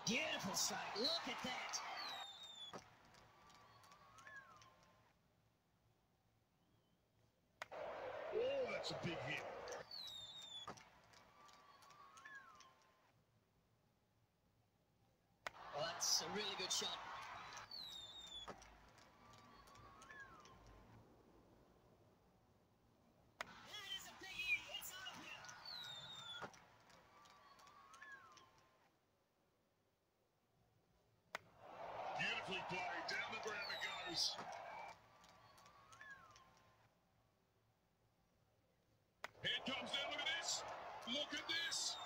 Beautiful strike. Look at that. Oh, that's a big hit. Well, that's a really good shot. That is a biggie. It's out of here. Beautifully played. Down the ground it goes. Here it comes down. Look at this. Look at this.